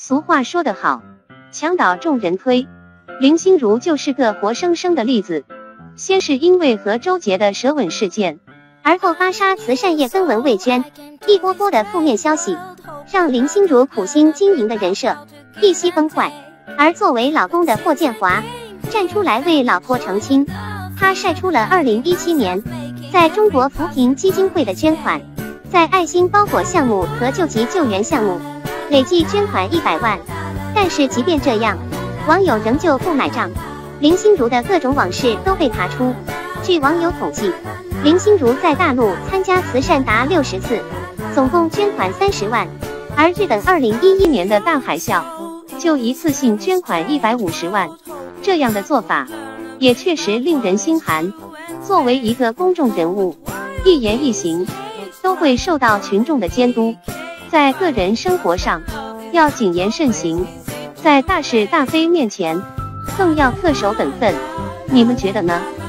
俗话说得好，墙倒众人推，林心如就是个活生生的例子。先是因为和周杰的舌吻事件，而后芭莎慈善夜分文未捐，一波波的负面消息，让林心如苦心经营的人设一夕崩坏。而作为老公的霍建华站出来为老婆澄清，他晒出了2017年在中国扶贫基金会的捐款，在爱心包裹项目和救急救援项目累计捐款100万。但是即便这样，网友仍旧不买账，林心如的各种往事都被爬出。据网友统计，林心如在大陆参加慈善达60次，总共捐款30万。而日本2011年的大海啸就一次性捐款150万，这样的做法也确实令人心寒。作为一个公众人物，一言一行都会受到群众的监督，在个人生活上要谨言慎行，在大是大非面前更要恪守本分。你们觉得呢？